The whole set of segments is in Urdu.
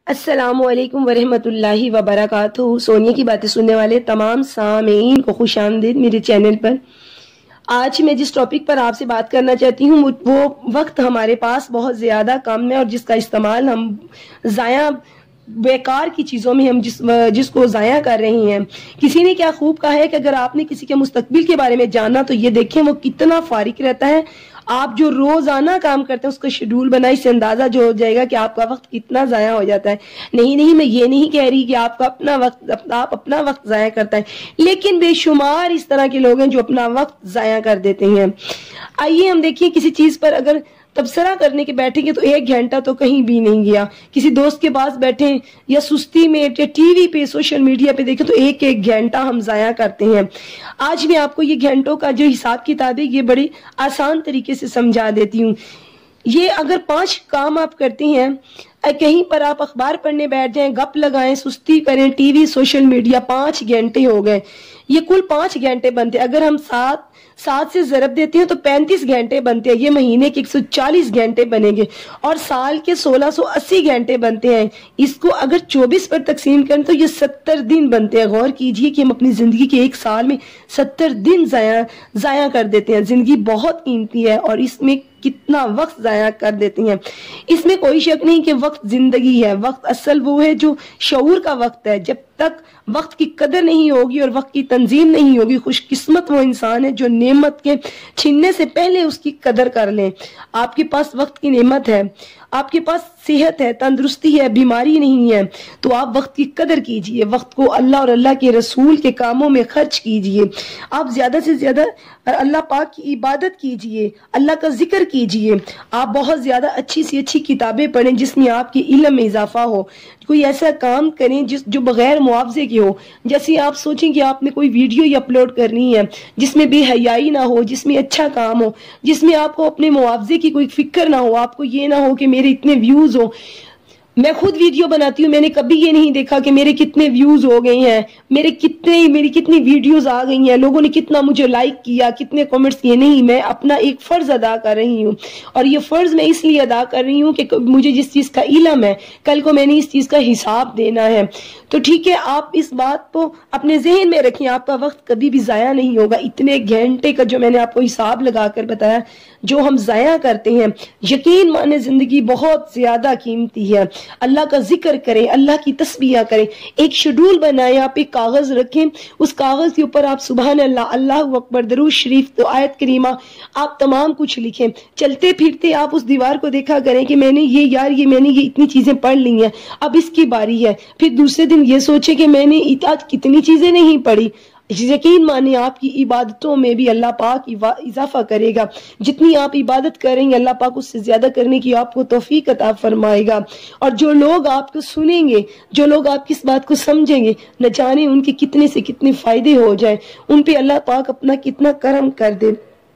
السلام علیکم ورحمۃ اللہ وبرکاتہ۔ سونیا کی باتیں سننے والے تمام سامعین کو خوش آمدید میرے چینل پر۔ آج میں جس ٹاپک پر آپ سے بات کرنا چاہتی ہوں وہ وقت ہمارے پاس بہت زیادہ کم ہے اور جس کا استعمال ہم ضائع بیکار کی چیزوں میں ہم جس کو ضائع کر رہے ہیں۔ کسی نے کیا خوب کہا ہے کہ اگر آپ نے کسی کے مستقبل کے بارے میں جاننا تو یہ دیکھیں وہ کتنا فارغ رہتا ہے۔ آپ جو روزانہ کام کرتے ہیں اس کا شیڈول بنائیں، اس سے اندازہ جو ہو جائے گا کہ آپ کا وقت کتنا ضائع ہو جاتا ہے۔ نہیں میں یہ نہیں کہہ رہی کہ آپ اپنا وقت ضائع کرتا ہے، لیکن بے شمار اس طرح کے لوگ ہیں جو اپنا وقت ضائع کر دیتے ہیں۔ آئیے ہم دیکھیں کسی چیز پر اگر تبصرہ کرنے کے بیٹھیں گے تو 1 گھنٹہ تو کہیں بھی نہیں گیا۔ کسی دوست کے پاس بیٹھیں یا سستی میں یا ٹی وی پہ سوشل میڈیا پہ دیکھیں تو 1 گھنٹہ ہم ضائع کرتے ہیں۔ آج میں آپ کو یہ گھنٹوں کا جو حساب کتاب ہے یہ بڑی آسان طریقے سے سمجھا دیتی ہوں۔ یہ اگر 5 کام آپ کرتے ہیں، کہیں پر آپ اخبار پڑھنے بیٹھ جائیں، گپ لگائیں، سستی کریں، ٹی وی سوشل میڈیا، 5 گھنٹے ہو گئے۔ یہ کل 5 گھنٹے بنتے ہیں۔ اگر ہم 7 سے ضرب دیتے ہیں تو 35 گھنٹے بنتے ہیں۔ یہ مہینے کے 140 گھنٹے بنیں گے اور سال کے 1680 گھنٹے بنتے ہیں۔ اس کو اگر 24 پر تقسیم کریں تو یہ 70 دن بنتے ہیں۔ غور کیجئے کہ ہم اپنی زندگی کے 1 سال میں 70 دن ضائع کر دیتے ہیں۔ زندگی بہت قیمتی ہے اور اس میں کتنا وقت ضائع کر دیتے ہیں۔ اس میں کوئی شک نہیں کہ وقت زندگی ہے۔ وقت اصل وہ ہے جو شعور کا وقت ہے۔ جب تک وقت کی قدر نہیں ہوگی اور وقت کی تنظیم نہیں ہوگی، خوش قسمت وہ انسان ہے جو نعمت کے چھننے سے پہلے اس کی قدر کر لیں۔ آپ کے پاس وقت کی نعمت ہے، آپ کے پاس صحت ہے، تندرستی ہے، بیماری نہیں ہے، تو آپ وقت کی قدر کیجئے۔ وقت کو اللہ اور اللہ کے رسول کے کاموں میں خرچ کیجئے۔ آپ زیادہ سے زیادہ اللہ پاک کی عبادت کیجئے، اللہ کا ذکر کیجئے۔ آپ بہت زیادہ اچھی سی اچھی کتابیں پڑھیں جس میں آپ کے علم میں اضافہ ہو۔ کوئی ایسا کام کریں جو بغیر معاوضے کے ہو۔ جیسے آپ سوچیں کہ آپ نے کوئی ویڈیو ہی اپلوڈ کرنی ہے جس میں بے حیائی نہ ہو، جس میں اچھا کام ہو، جس میں آپ کو اپنے معاوضے کی کوئی فکر نہ ہو، آپ کو یہ نہ ہو کہ میرے اتنے ویوز ہو۔ میں خود ویڈیو بناتی ہوں، میں نے کبھی یہ نہیں دیکھا کہ میرے کتنے ویوز ہو گئے ہیں، میری کتنی ویڈیوز آ گئی ہیں، لوگوں نے کتنا مجھے لائک کیا، کتنے کمنٹس کیے۔ نہیں، میں اپنا ایک فرض ادا کر رہی ہوں اور یہ فرض میں اس لیے ادا کر رہی ہوں کہ مجھے جس چیز کا علم ہے کل کو میں نے اس چیز کا حساب دینا ہے۔ تو ٹھیک ہے، آپ اس بات کو اپنے ذہن میں رکھیں، آپ کا وقت کبھی بھی ضائع نہیں ہوگا۔ اتنے گھنٹے کا جو میں نے آپ کو حساب لگا کر بتایا جو ہم ضائع کرتے ہیں، یقین مانے زندگی بہت زیادہ قیمتی ہے۔ اللہ کا ذکر کریں، اللہ کی تسبیح کریں، ایک شیڈول بنائیں، آپ ایک کاغذ رکھیں، اس کاغذ کے اوپر آپ سبحان اللہ، اللہ اکبر، درود شریف، تو آیت کریمہ، آپ تمام کچھ لکھیں۔ چلتے پھرتے آپ اس دیوار کو دیکھا کریں کہ میں نے یہ اتنی چیزیں پڑھ لی ہیں، اب اس کی باری ہے۔ پھر دوسرے دن یہ سوچے کہ میں نے آج کتنی چیزیں نہیں پڑھی۔ یقین مانے آپ کی عبادتوں میں بھی اللہ پاک اضافہ کرے گا۔ جتنی آپ عبادت کریں گے اللہ پاک اس سے زیادہ کرنے کی آپ کو توفیق عطا فرمائے گا۔ اور جو لوگ آپ کو سنیں گے، جو لوگ آپ کی اس بات کو سمجھیں گے، نہ جانے ان کے کتنے سے کتنے فائدے ہو جائیں، ان پہ اللہ پاک اپنا کتنا کرم کر دے۔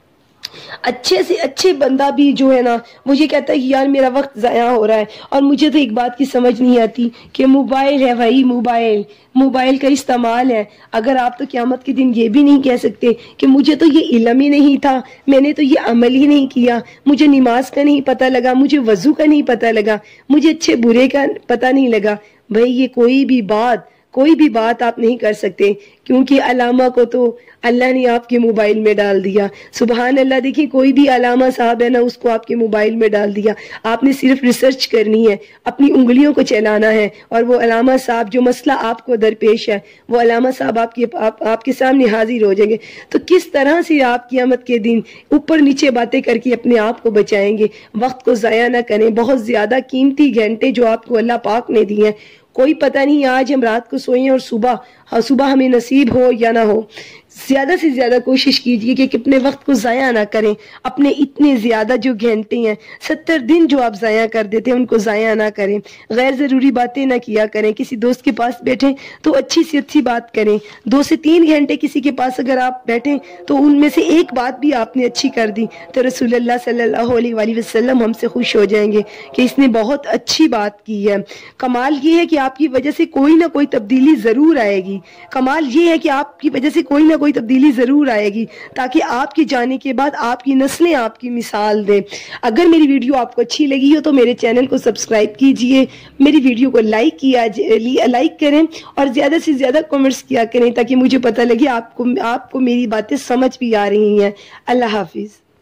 اچھے سے اچھے بندہ بھی جو ہے نا وہ یہ کہتا ہے کہ یار میرا وقت ضائع ہو رہا ہے، اور مجھے تو ایک بات کی سمجھ نہیں آتی کہ موبائل ہے بھائی، موبائل کا استعمال ہے۔ اگر آپ تو قیامت کے دن یہ بھی نہیں کہہ سکتے کہ مجھے تو یہ علم ہی نہیں تھا، میں نے تو یہ عمل ہی نہیں کیا، مجھے نماز کا نہیں پتہ لگا، مجھے وضو کا نہیں پتہ لگا، مجھے اچھے برے کا پتہ نہیں لگا۔ بھائی یہ کوئی بھی بات آپ نہیں کر سکتے، کیونکہ علامہ کو تو اللہ نے آپ کے موبائل میں ڈال دیا۔ سبحان اللہ، دیکھیں کوئی بھی علامہ صاحب ہے نا، اس کو آپ کے موبائل میں ڈال دیا۔ آپ نے صرف ریسرچ کرنی ہے، اپنی انگلیوں کو چلانا ہے، اور وہ علامہ صاحب جو مسئلہ آپ کو درپیش ہے وہ علامہ صاحب آپ کے سامنے حاضر ہو جائیں گے۔ تو کس طرح سے آپ قیامت کے دن اوپر نیچے باتیں کر کے اپنے آپ کو بچائیں گے؟ وقت کو ضائع نہ کریں۔ بہت زیادہ قیمتی گھنٹے جو آپ کو اللہ پاک نے دیے ہیں، کوئی پتہ نہیں آج ہم رات کو سوئیں اور صبح ہمیں نصیب ہو یا نہ ہو۔ زیادہ سے زیادہ کوشش کیجئے کہ اپنے وقت کو ضائع نہ کریں۔ اپنے اتنے زیادہ جو گھنٹے ہیں، 70 دن جو آپ ضائع کر دیتے ہیں، ان کو ضائع نہ کریں۔ غیر ضروری باتیں نہ کیا کریں۔ کسی دوست کے پاس بیٹھیں تو اچھی سی اچھی بات کریں۔ 2 سے 3 گھنٹے کسی کے پاس اگر آپ بیٹھیں تو ان میں سے ایک بات بھی آپ نے اچھی کر دی تو رسول اللہ صلی اللہ علیہ وآلہ وسلم ہم سے خوش ہو جائیں گے کہ اس نے بہت اچھی بات کی ہے۔ کمال یہ ہے کہ آپ کی وجہ سے کوئی نہ کوئی تبدیلی ضرور آئے گی۔ کمال یہ ہے کہ آپ کی وجہ سے کوئی نہ کوئی تبدیلی ضرور آئے گی، تاکہ آپ کے جانے کے بعد آپ کی نسلیں آپ کی مثال دیں۔ اگر میری ویڈیو آپ کو اچھی لگی ہو تو میرے چینل کو سبسکرائب کیجئے، میری ویڈیو کو لائک کریں اور زیادہ سے زیادہ کمنٹس کیا کریں، تاکہ مجھے پتہ لگے آپ کو میری باتیں سمجھ بھی آ رہی ہیں۔ اللہ حافظ۔